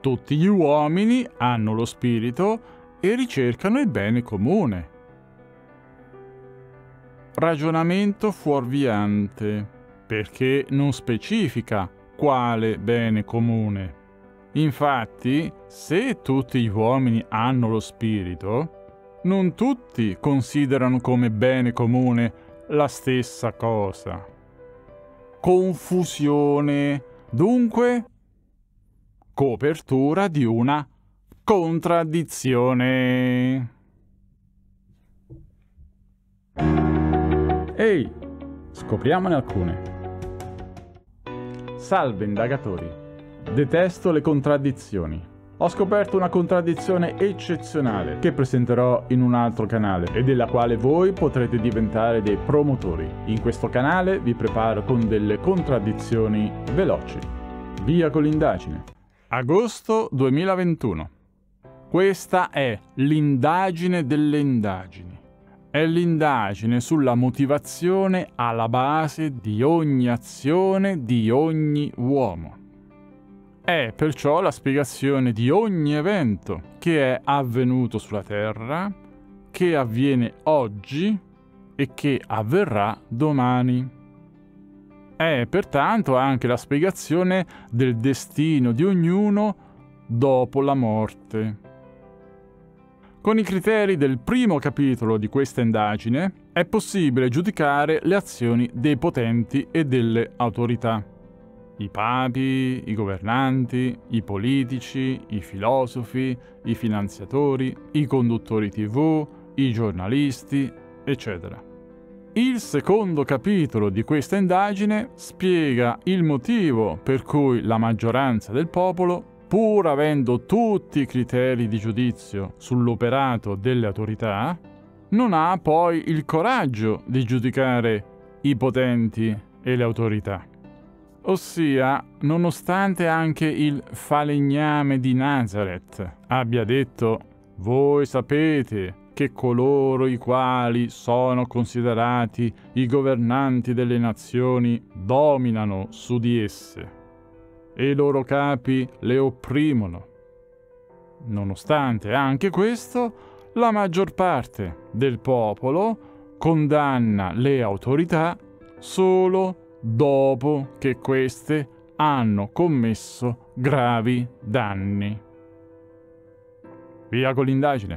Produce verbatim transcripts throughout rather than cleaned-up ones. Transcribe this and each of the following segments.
Tutti gli uomini hanno lo spirito e ricercano il bene comune. Ragionamento fuorviante, perché non specifica quale bene comune. Infatti, se tutti gli uomini hanno lo spirito, non tutti considerano come bene comune la stessa cosa. Confusione, dunque, copertura di una contraddizione. Ehi, scopriamone alcune. Salve indagatori, detesto le contraddizioni. Ho scoperto una contraddizione eccezionale che presenterò in un altro canale e della quale voi potrete diventare dei promotori. In questo canale vi preparo con delle contraddizioni veloci. Via con l'indagine. Agosto duemilaventuno. Questa è l'indagine delle indagini. È l'indagine sulla motivazione alla base di ogni azione di ogni uomo. È perciò la spiegazione di ogni evento che è avvenuto sulla Terra, che avviene oggi e che avverrà domani. È pertanto anche la spiegazione del destino di ognuno dopo la morte. Con i criteri del primo capitolo di questa indagine è possibile giudicare le azioni dei potenti e delle autorità. I papi, i governanti, i politici, i filosofi, i finanziatori, i conduttori tivù, i giornalisti, eccetera. Il secondo capitolo di questa indagine spiega il motivo per cui la maggioranza del popolo, pur avendo tutti i criteri di giudizio sull'operato delle autorità, non ha poi il coraggio di giudicare i potenti e le autorità. Ossia, nonostante anche il falegname di Nazareth abbia detto: «Voi sapete che coloro i quali sono considerati i governanti delle nazioni dominano su di esse e i loro capi le opprimono». Nonostante anche questo, la maggior parte del popolo condanna le autorità solo dopo che queste hanno commesso gravi danni. Via con l'indagine.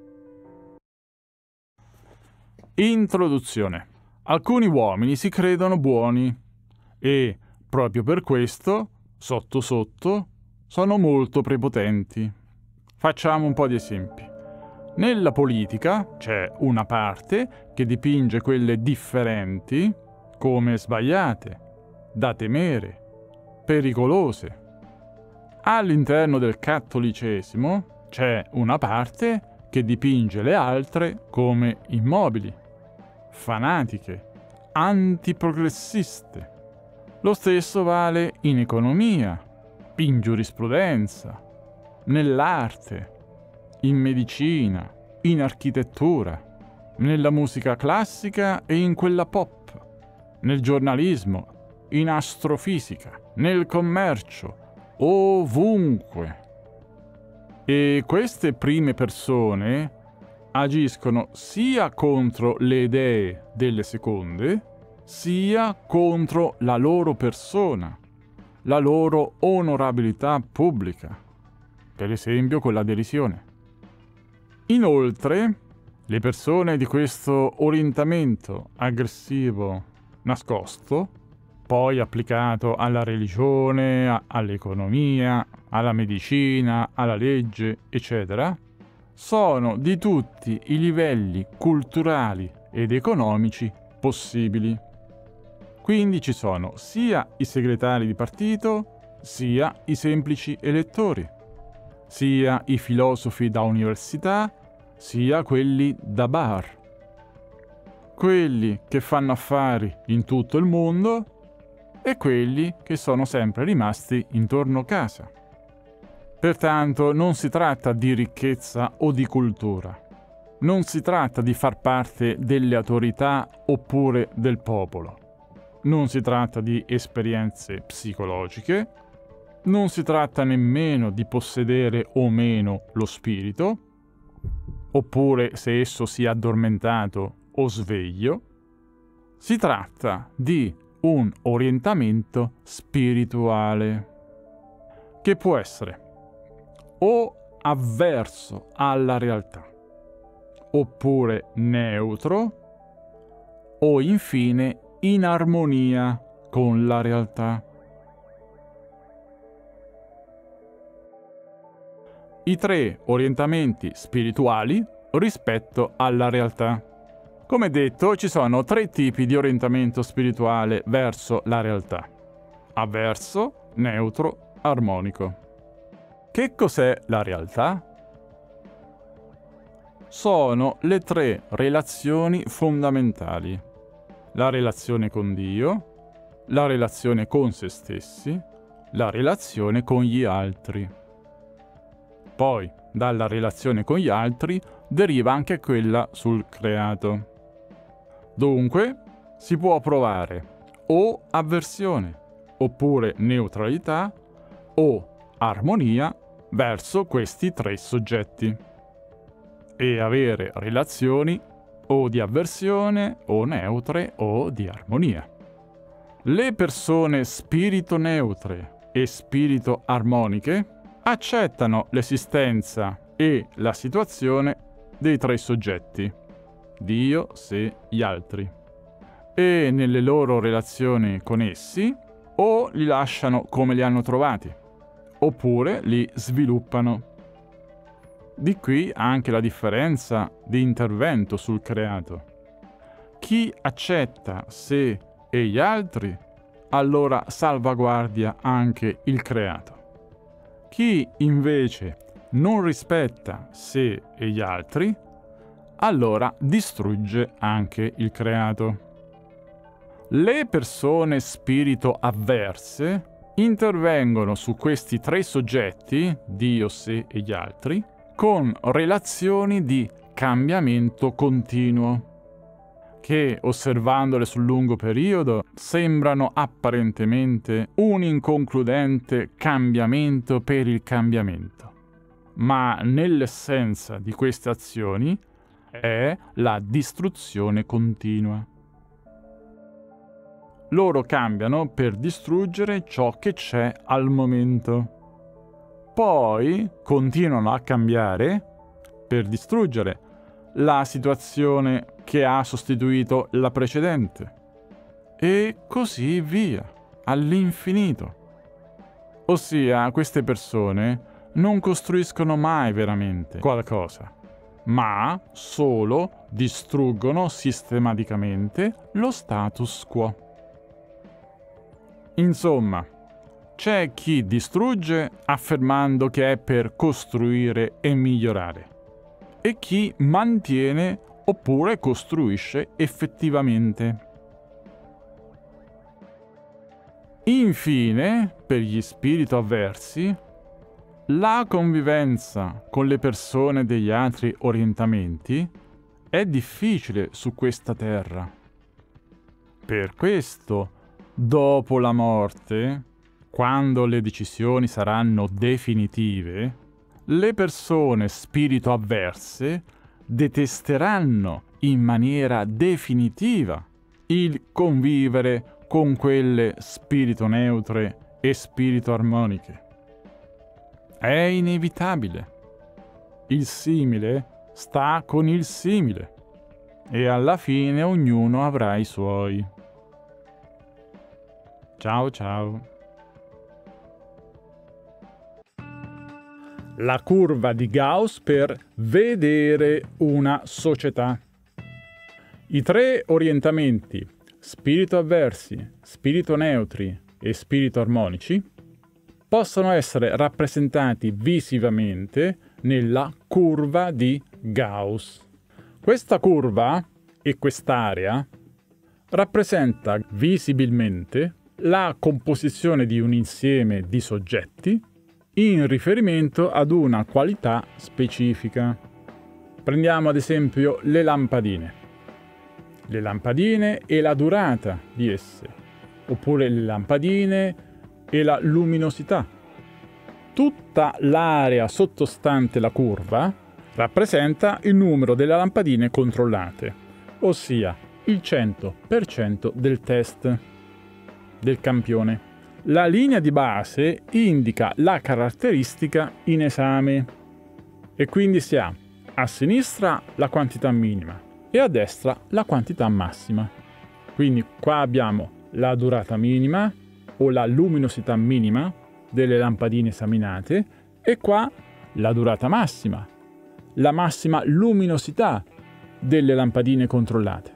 Introduzione. Alcuni uomini si credono buoni e, proprio per questo, sotto sotto, sono molto prepotenti. Facciamo un po' di esempi. Nella politica c'è una parte che dipinge quelle differenti come sbagliate, da temere, pericolose. All'interno del cattolicesimo c'è una parte che dipinge le altre come immobili, fanatiche, antiprogressiste. Lo stesso vale in economia, in giurisprudenza, nell'arte, in medicina, in architettura, nella musica classica e in quella pop, nel giornalismo, in astrofisica, nel commercio, ovunque. E queste prime persone agiscono sia contro le idee delle seconde, sia contro la loro persona, la loro onorabilità pubblica, per esempio con la derisione. Inoltre, le persone di questo orientamento aggressivo nascosto, poi applicato alla religione, a- all'economia, alla medicina, alla legge, eccetera, sono di tutti i livelli culturali ed economici possibili. Quindi ci sono sia i segretari di partito, sia i semplici elettori, sia i filosofi da università, sia quelli da bar, quelli che fanno affari in tutto il mondo e quelli che sono sempre rimasti intorno a casa. Pertanto non si tratta di ricchezza o di cultura, non si tratta di far parte delle autorità oppure del popolo, non si tratta di esperienze psicologiche, Non si tratta nemmeno di possedere o meno lo spirito, oppure se esso sia addormentato o sveglio. Si tratta di un orientamento spirituale che può essere o avverso alla realtà, oppure neutro, o infine in armonia con la realtà. I tre orientamenti spirituali rispetto alla realtà. Come detto, ci sono tre tipi di orientamento spirituale verso la realtà: avverso, neutro, armonico. Che cos'è la realtà? Sono le tre relazioni fondamentali: la relazione con Dio, la relazione con se stessi, la relazione con gli altri. Poi, dalla relazione con gli altri, deriva anche quella sul creato. Dunque, si può provare o avversione, oppure neutralità, o armonia verso questi tre soggetti, e avere relazioni o di avversione, o neutre, o di armonia. Le persone spirito neutre e spirito armoniche accettano l'esistenza e la situazione dei tre soggetti: Dio, sé, gli altri, e nelle loro relazioni con essi o li lasciano come li hanno trovati, oppure li sviluppano. Di qui anche la differenza di intervento sul creato. Chi accetta sé e gli altri, allora salvaguardia anche il creato. Chi invece non rispetta sé e gli altri, allora distrugge anche il creato. Le persone spirito avverse intervengono su questi tre soggetti, Dio, sé e gli altri, con relazioni di cambiamento continuo, che, osservandole sul lungo periodo, sembrano apparentemente un inconcludente cambiamento per il cambiamento, ma nell'essenza di queste azioni è la distruzione continua. Loro cambiano per distruggere ciò che c'è al momento. Poi continuano a cambiare per distruggere la situazione che ha sostituito la precedente. E così via, all'infinito. Ossia, queste persone non costruiscono mai veramente qualcosa, ma solo distruggono sistematicamente lo status quo. Insomma, c'è chi distrugge affermando che è per costruire e migliorare, e chi mantiene oppure costruisce effettivamente. Infine, per gli spirito avversi, la convivenza con le persone degli altri orientamenti è difficile su questa terra. Per questo, dopo la morte, quando le decisioni saranno definitive, le persone spirito avverse detesteranno in maniera definitiva il convivere con quelle spirito neutre e spirito armoniche. È inevitabile. Il simile sta con il simile e alla fine ognuno avrà i suoi. Ciao ciao. La curva di Gauss per vedere una società. I tre orientamenti, spirito avversi, spirito neutri e spirito armonici, possono essere rappresentati visivamente nella curva di Gauss. Questa curva e quest'area rappresenta visibilmente la composizione di un insieme di soggetti in riferimento ad una qualità specifica. Prendiamo ad esempio le lampadine. Le lampadine e la durata di esse, oppure le lampadine e la luminosità, Tutta l'area sottostante la curva rappresenta il numero delle lampadine controllate, ossia il cento per cento del test del campione. La linea di base indica la caratteristica in esame e quindi si ha a sinistra la quantità minima e a destra la quantità massima. Quindi qua abbiamo la durata minima o la luminosità minima delle lampadine esaminate e qua la durata massima, la massima luminosità delle lampadine controllate.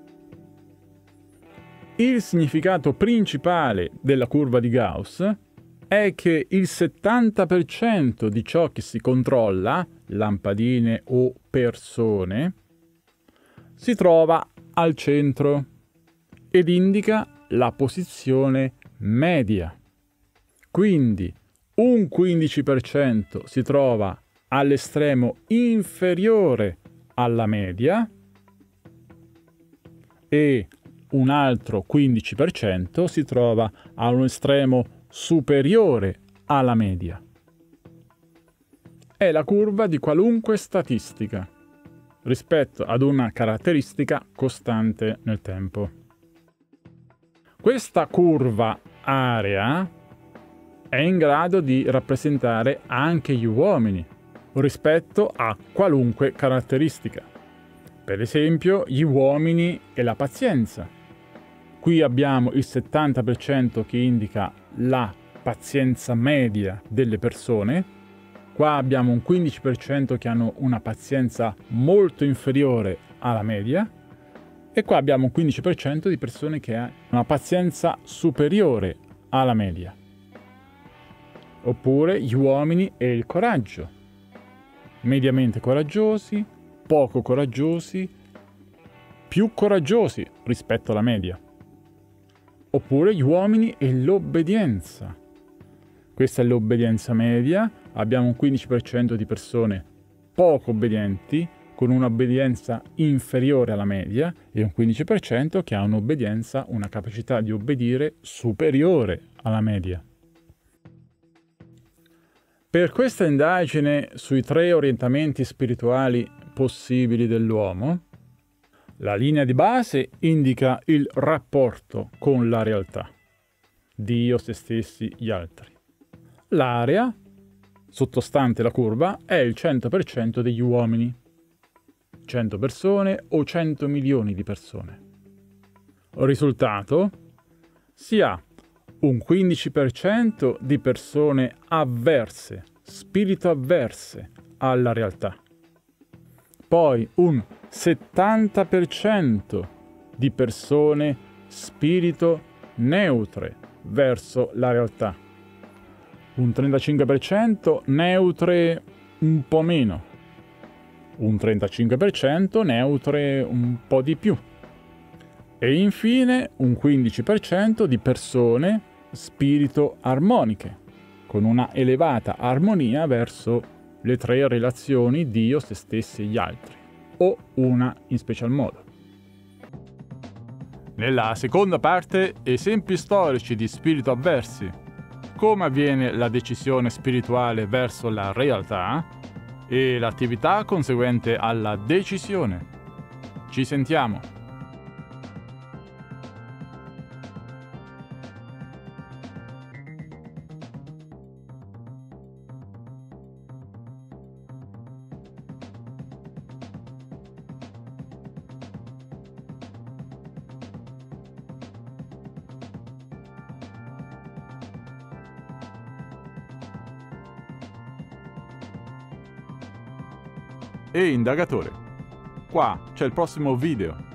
Il significato principale della curva di Gauss è che il settanta per cento di ciò che si controlla, lampadine o persone, si trova al centro ed indica la posizione media. Quindi un quindici per cento si trova all'estremo inferiore alla media e un altro quindici per cento si trova a un estremo superiore alla media. È la curva di qualunque statistica rispetto ad una caratteristica costante nel tempo. Questa curva area è in grado di rappresentare anche gli uomini rispetto a qualunque caratteristica. Per esempio, gli uomini e la pazienza. Qui abbiamo il settanta per cento che indica la pazienza media delle persone. Qua abbiamo un quindici per cento che hanno una pazienza molto inferiore alla media. E qua abbiamo un quindici per cento di persone che hanno una pazienza superiore alla media. Oppure gli uomini e il coraggio. Mediamente coraggiosi, poco coraggiosi, più coraggiosi rispetto alla media. Oppure gli uomini e l'obbedienza. Questa è l'obbedienza media, abbiamo un quindici per cento di persone poco obbedienti, con un'obbedienza inferiore alla media, e un quindici per cento che ha un'obbedienza, una capacità di obbedire superiore alla media. Per questa indagine sui tre orientamenti spirituali possibili dell'uomo, la linea di base indica il rapporto con la realtà, Dio, se stessi, gli altri. L'area sottostante la curva è il cento per cento degli uomini, cento persone o cento milioni di persone. Risultato: si ha un quindici per cento di persone avverse, spirito avverse alla realtà. Poi un settanta per cento di persone spirito neutre verso la realtà. Un trentacinque per cento neutre un po' meno. Un trentacinque per cento neutre un po' di più. E infine un quindici per cento di persone spirito armoniche, con una elevata armonia verso le tre relazioni Dio, se stessi e gli altri, o una in special modo. Nella seconda parte, esempi storici di spirito avversi, come avviene la decisione spirituale verso la realtà e l'attività conseguente alla decisione. Ci sentiamo! E indagatore, qua c'è il prossimo video.